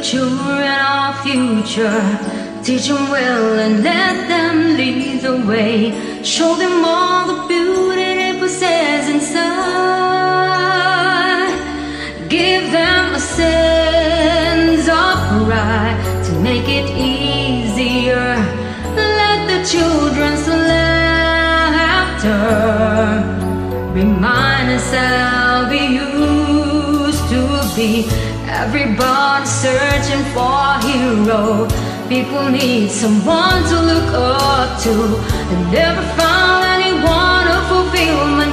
children our future. Teach them well and let them lead the way. Show them all the beauty they possess inside. Give them a sense of pride to make it easier. Let the children's laughter remind us how we used to be. Everybody searching for a hero. People need someone to look up to, and never found anyone to fulfill my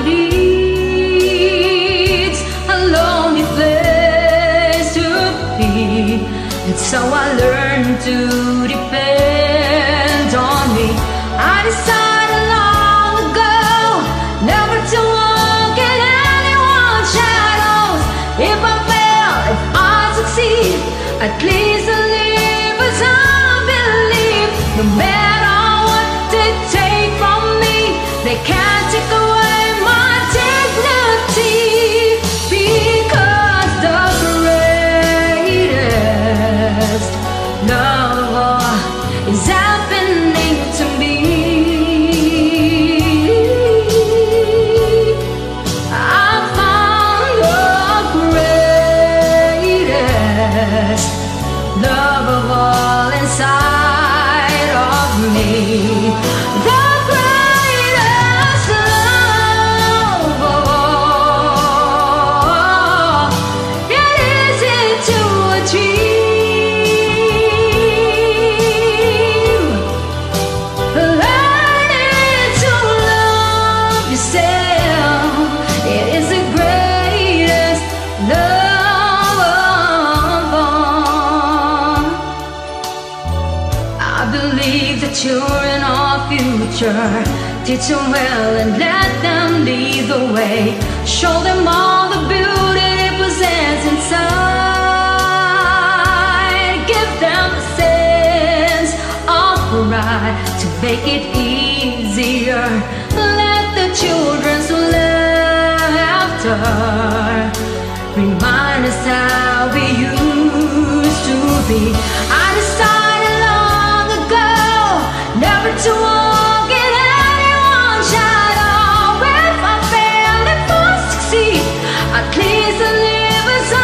needs. A lonely place to be. It's how I learned to depend on me. I decided long ago never to walk in anyone's shadows. If I fail, if I succeed, at least I live as I believe. No matter what they take from me, they can't take away my dignity. Because the greatest love of all is happening to me. I found the greatest love of all inside of me. The greatest love of all. It isn't to achieve. Learning to love yourself. It is the greatest love of all. I believe the children are future. Teach them well and let them lead the way. Show them all the beauty they possess inside. Give them a sense of pride to make it easier. Let the children's laughter remind us how we used to be. I decided long ago never to walk in anyone's shadow. If I fail, if I succeed, at least I live as I